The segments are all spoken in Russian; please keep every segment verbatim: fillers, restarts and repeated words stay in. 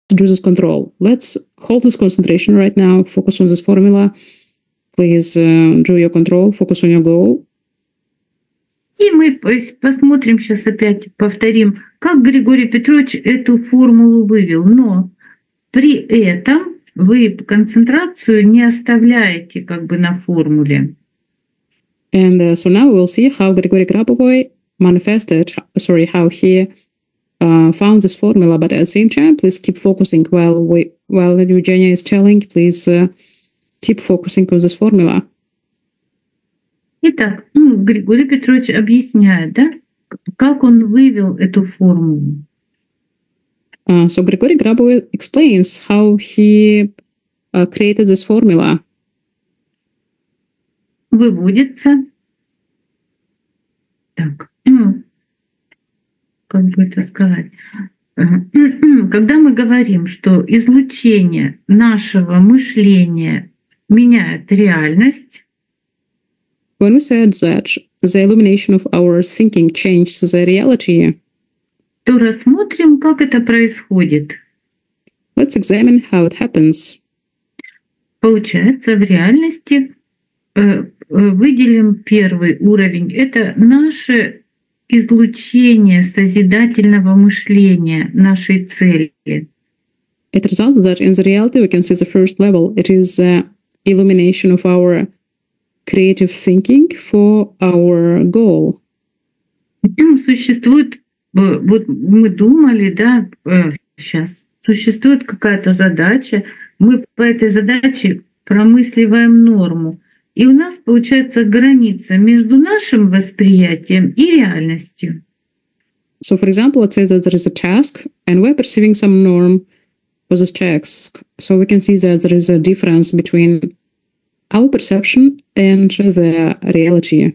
do this control. Let's hold this concentration right now. Focus on this formula. Please uh, do your control. Focus on your goal. И мы посмотрим сейчас опять, повторим, как Григорий Петрович эту формулу вывел. Но при этом вы концентрацию не оставляете как бы на формуле. And uh, so now we will see how Grigory Grabovoi manifested, sorry, how he uh, found this formula. But at the same time, please keep focusing while we, while Eugenia is telling. Please uh, keep focusing on this formula. Итак, ну, Григорий Петрович объясняет, да, как он вывел эту формулу. Uh, so Grigory Grabovoi explains how he uh, created this formula. Выводится. Так, как бы это сказать? Когда мы говорим, что излучение нашего мышления меняет реальность, when we said that the illumination of our thinking changes the reality, то рассмотрим, как это происходит. Let's examine how it happens. Получается, в реальности э, выделим первый уровень. Это наше излучение созидательного мышления, нашей цели. It results that in the reality we can see the first level. It is the illumination of our creative thinking for our goal. Существует, вот мы думали, да, сейчас, существует какая-то задача, мы по этой задаче промысливаем норму, и у нас получается граница между нашим восприятием и реальностью. So, for example, let's say that there is a task, and we're perceiving some norm for this task. So we can see that there is a difference between our perception and the reality.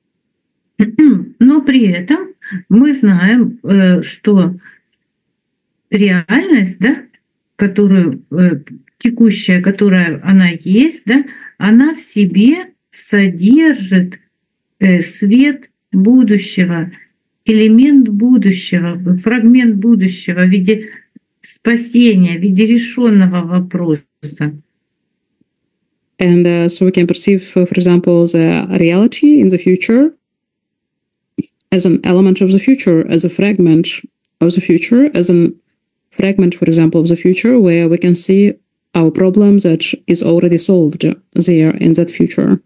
Но при этом мы знаем, что реальность, да, которую текущая, которая она есть, да, она в себе содержит свет будущего, элемент будущего, фрагмент будущего в виде спасения, в виде решенного вопроса. And uh, so we can perceive, uh, for example, the reality in the future as an element of the future, as a fragment of the future, as a fragment, for example, of the future, where we can see our problem that is already solved there in that future.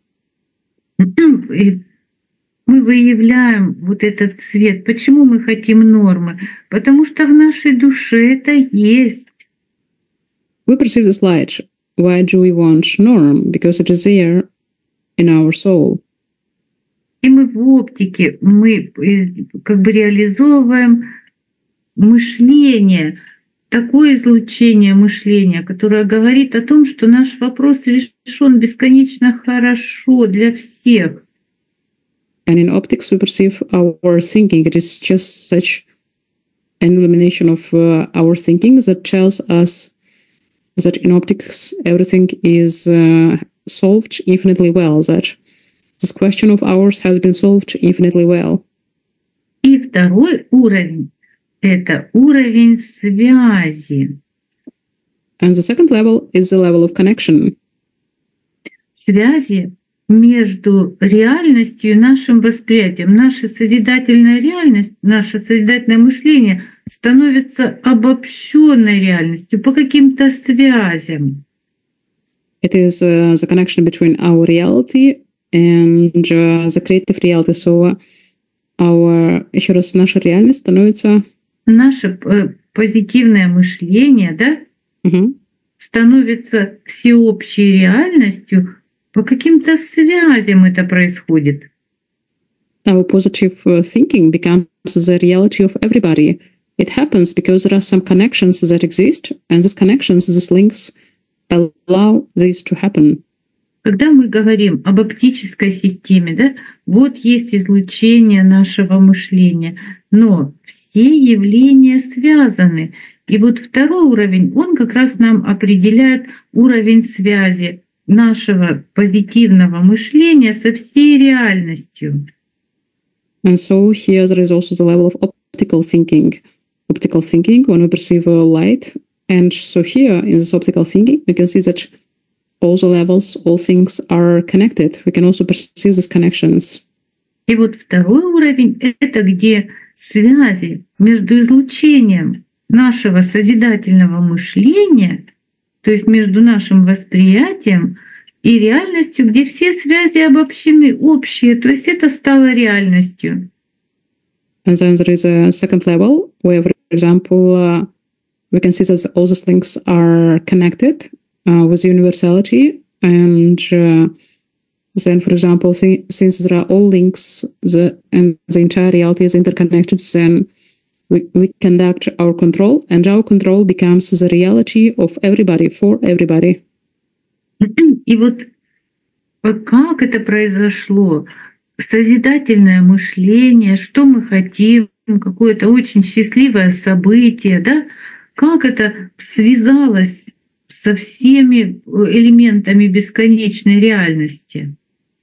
Мы выявляем вот этот свет. Почему мы хотим нормы? Потому что в нашей душе это есть. We perceive this light. Why do we want norm? Because it is there in our soul. И мы в оптике, мы как бы реализовываем мышление, такое излучение мышления, которое говорит о том, что наш вопрос решен бесконечно хорошо для всех. And in optics we perceive our thinking. It is just such an illumination of uh, our thinking that tells us that in optics everything is uh, solved infinitely well, that this question of ours has been solved infinitely well. И второй уровень — это уровень связи. And the second level is the level of connection. Связи между реальностью и нашим восприятием. Наша созидательная реальность, наше созидательное мышление становится обобщенной реальностью по каким-то связям. It is uh, the connection between our reality and uh, the creative reality. So our, еще раз, наша реальность становится... Наше э, позитивное мышление, да, uh-huh. становится всеобщей реальностью. По каким-то связям это происходит. Our positive thinking becomes the reality of everybody. It happens because there are some connections that exist, and these connections, these links, allow this to happen. Когда мы говорим об оптической системе, да, вот есть излучение нашего мышления, но все явления связаны. И вот второй уровень, он как раз нам определяет уровень связи нашего позитивного мышления со всей реальностью. And so here there is also the level of optical thinking. Optical thinking, when we perceive a light, And so here in this optical thinking, we can see that all the levels, all things are connected. We can also perceive these connections. И вот второй уровень — это где связи между излучением нашего созидательного мышления, то есть между нашим восприятием и реальностью, где все связи обобщены, общие, то есть это стало реальностью. And then there is a second level where, for example, uh, we can see that all these links are connected uh, with universality. And uh, then, for example, th- since there are all links the, and the entire reality is interconnected, then we, we conduct our control, and our control becomes the reality of everybody, for everybody. И вот как это произошло? Созидательное мышление, что мы хотим, какое-то очень счастливое событие, да? Как это связалось со всеми элементами бесконечной реальности?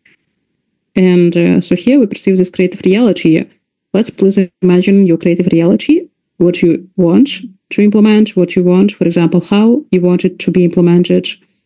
And uh, so here we perceive this creative reality. Let's please imagine your creative reality, what you want to implement, what you want, for example, how you want it to be implemented.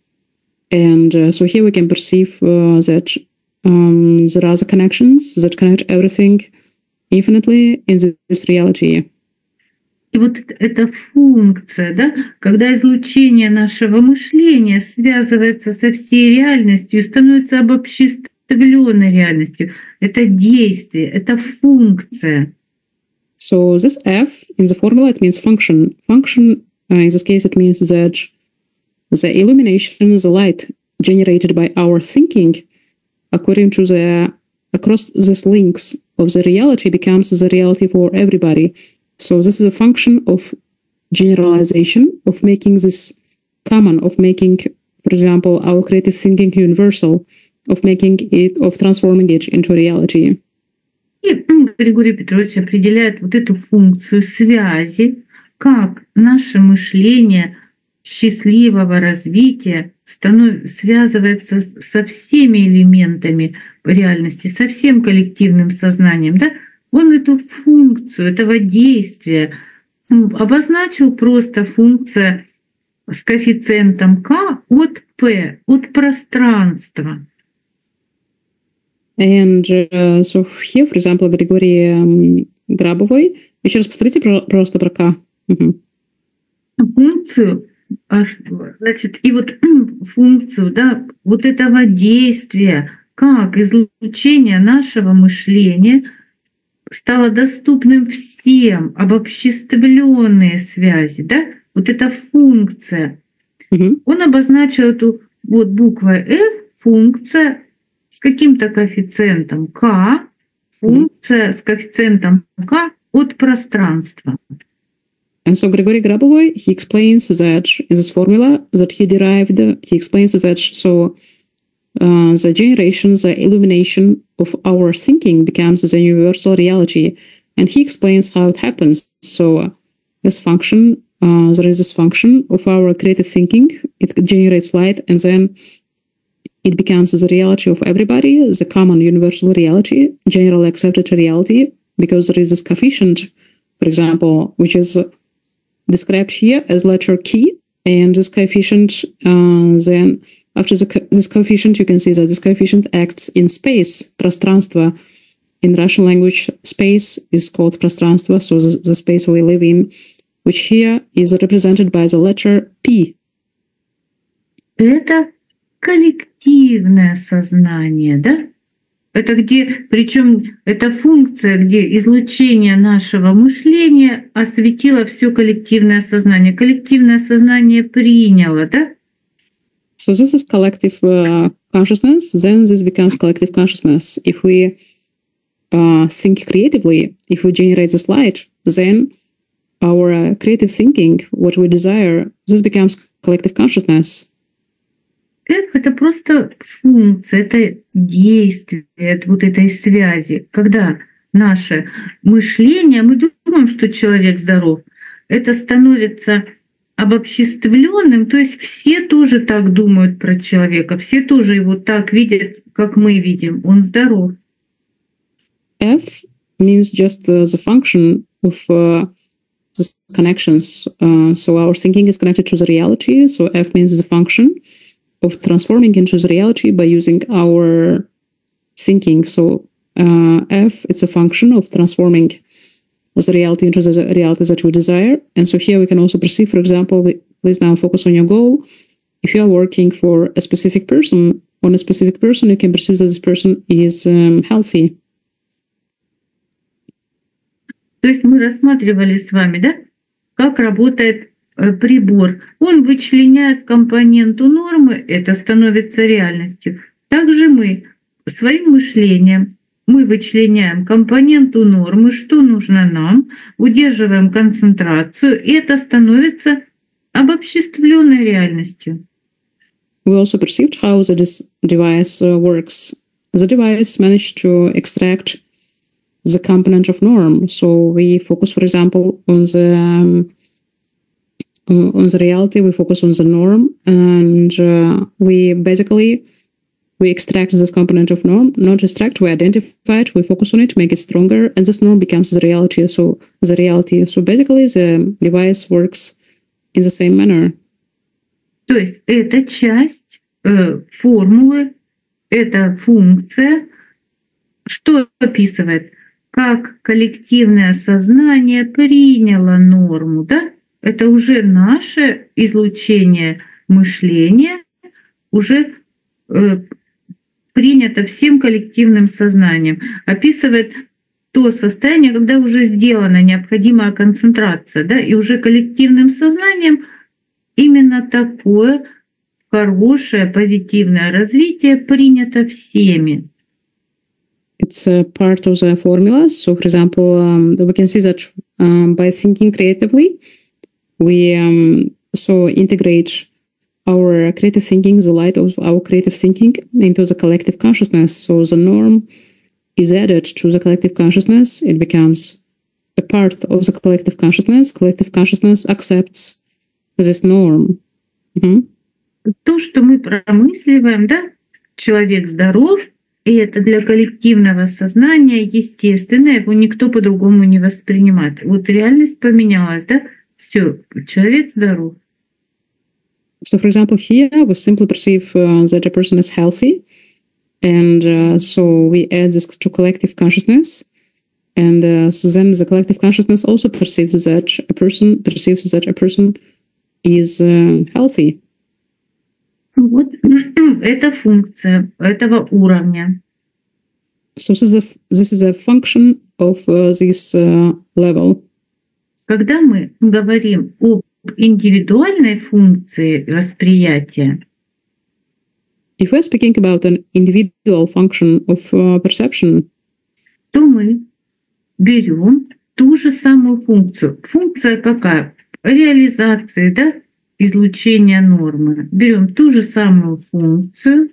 And uh, so here we can perceive uh, that um, there are the connections that connect everything infinitely in this reality. И вот эта функция, да, когда излучение нашего мышления связывается со всей реальностью и становится обобществленной реальностью, это действие, это функция. So this F in the formula, it means function. Function, uh, in this case, it means that the illumination, the light generated by our thinking, according to the, across these links of the reality, becomes the reality for everybody. So this is a function of generalization, of making this common, of making, for example, our creative thinking universal, of making it, of transforming it into reality. И Григорий Петрович определяет вот эту функцию связи, как наше мышление счастливого развития станов... связывается со всеми элементами реальности, со всем коллективным сознанием. Да? Он эту функцию этого действия обозначил просто функция с коэффициентом k от p, от пространства. And uh, so here, for example, Григорий um, Грабовой. Еще раз повторите, пожалуйста, про К. Uh-huh. Функцию, значит, и вот функцию, да, вот этого действия, как излучение нашего мышления стало доступным всем, обобществленные связи, да, вот эта функция. Uh-huh. Он обозначил эту вот буквой F, функция с каким-то коэффициентом k, функция с коэффициентом k от пространства. And so Grigory Grabovoi, he explains that in this formula that he derived, he explains that so uh, the generation, the illumination of our thinking becomes the universal reality. And he explains how it happens. So uh, this function, uh, there is this function of our creative thinking. It generates light, and then it becomes the reality of everybody, the common universal reality, generally accepted reality, because there is this coefficient, for example, which is described here as letter key, and this coefficient, uh, then after the co- this coefficient, you can see that this coefficient acts in space, пространство. In Russian language, space is called пространство, so the, the space we live in, which here is represented by the letter P. Это коллективное сознание, да? Это где, причем это функция, где излучение нашего мышления осветило все коллективное сознание. Коллективное сознание приняло, да? So this is collective uh, consciousness, then this becomes collective consciousness. If we uh, think creatively, if we generate this light, then our uh, creative thinking, what we desire, this becomes collective consciousness. F — это просто функция, это действие это вот этой связи. Когда наше мышление, мы думаем, что человек здоров, это становится обобществленным, то есть все тоже так думают про человека, все тоже его так видят, как мы видим, он здоров. F means just uh, the function of uh, the connections. Uh, so our thinking is connected to the reality. So F means the function of transforming into the reality by using our thinking. So uh, F, it's a function of transforming the reality into the reality that we desire. And so here we can also perceive, for example, we, please now focus on your goal. If you are working for a specific person, on a specific person, you can perceive that this person is um, healthy. То есть мы рассматривали с вами, да, как работает э, прибор. Он вычленяет компоненту нормы, это становится реальностью. Также мы своим мышлением мы вычленяем компоненту нормы, что нужно нам, удерживаем концентрацию, и это становится обобществленной реальностью. We also perceived how the device uh, works. The device managed to extract the component of norm. So we focus, for example, on the um, on the reality. We focus on the norm, and uh, we basically we extract this component of norm. Not extract, we identify it. We focus on it, make it stronger, and this norm becomes the reality. So the reality. So basically, the device works in the same manner. То есть это часть э, формулы, это функция, что описывает, как коллективное сознание приняло норму, да? Это уже наше излучение мышления, уже э, принято всем коллективным сознанием, описывает то состояние, когда уже сделана необходимая концентрация, да, и уже коллективным сознанием именно такое хорошее, позитивное развитие принято всеми. It's a part of the formula. So, for example, um, we can see that um, by thinking creatively, we um, so integrate our creative thinking, the light of our creative thinking, into the collective consciousness. So the norm is added to the collective consciousness. It becomes a part of the collective consciousness. Collective consciousness accepts this norm. Mm-hmm. То, что мы промысливаем, да, человек здоров, и это для коллективного сознания естественно, его никто по-другому не воспринимает. Вот реальность поменялась, да, все, человек здоров. So, for example, here we simply perceive uh, that a person is healthy, and uh, so we add this to collective consciousness, and uh, so then the collective consciousness also perceives that a person perceives that a person is uh, healthy. Вот это функция этого уровня. So this is a, this is a function of uh, this uh, level. Когда мы говорим об индивидуальной функции восприятия, if we're speaking about an individual function of uh, perception, то мы берем ту же самую функцию. Функция какая? Реализации, да, излучения нормы. Берем ту же самую функцию.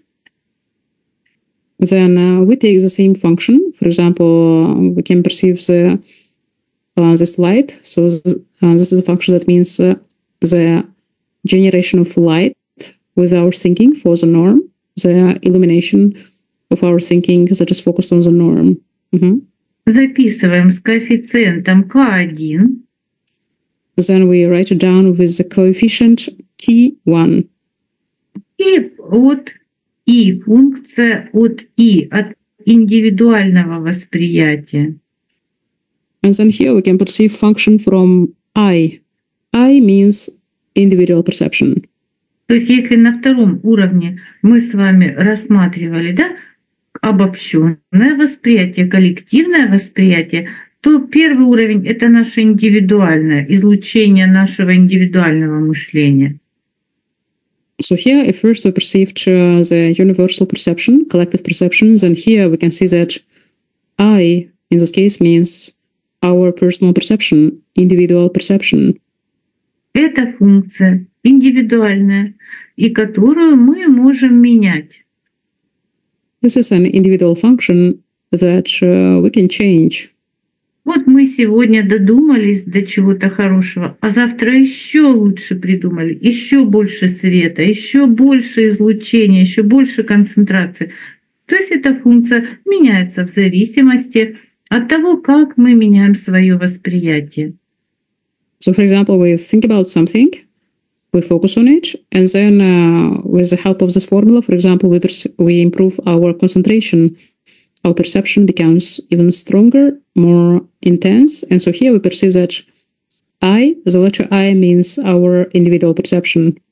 Then uh, we take the same function. For example, uh, we can perceive the uh, this light. So this, uh, this is a function that means uh, the generation of light with our thinking for the norm, the illumination of our thinking that is focused on the norm. Mm-hmm. Записываем с коэффициентом К один. Then we write it down with the coefficient K one. И от И, функция от И, от индивидуального восприятия. And then here we can perceive function from I. I means individual perception. То есть если на втором уровне мы с вами рассматривали, да, обобщенное восприятие, коллективное восприятие, то первый уровень — это наше индивидуальное, излучение нашего индивидуального мышления. So here, if first we perceived uh, the universal perception, collective perception, then here we can see that I, in this case, means our personal perception, individual perception. Это функция индивидуальная, и которую мы можем менять. This is an individual function that uh, we can change. Вот мы сегодня додумались до чего-то хорошего, а завтра еще лучше придумали, еще больше света, еще больше излучения, еще больше концентрации. То есть эта функция меняется в зависимости от того, как мы меняем свое восприятие. So, for example, we think about something, we focus on it, and then uh, with the help of this formula, for example, we, we improve our concentration. Our perception becomes even stronger, more intense. And so here we perceive that I, the letter I, means our individual perception.